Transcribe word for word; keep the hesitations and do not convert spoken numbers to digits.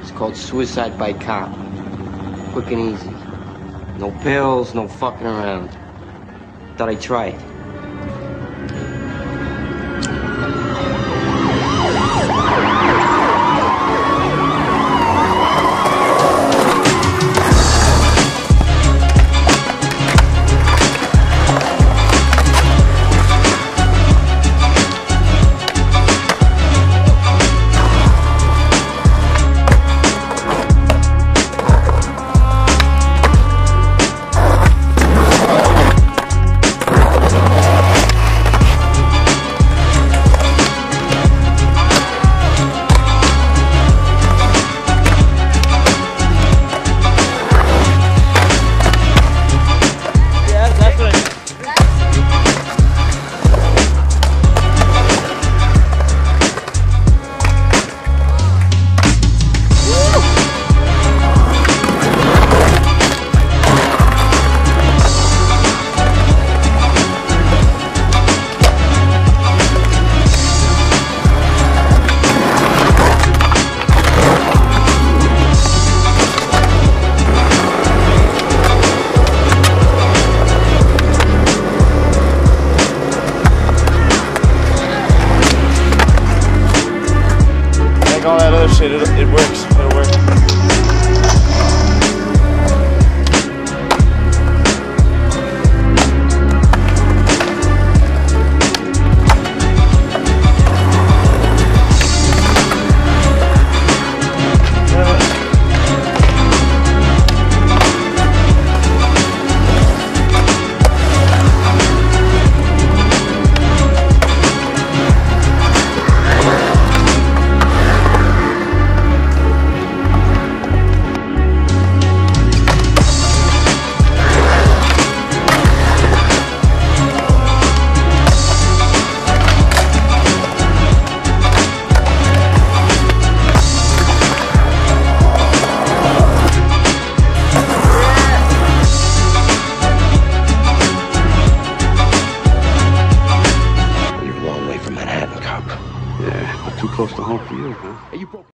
It's called suicide by cop. Quick and easy. No pills, no fucking around. Thought I'd try it. All that other shit, it, it works, it'll work. Too close to home for you, huh?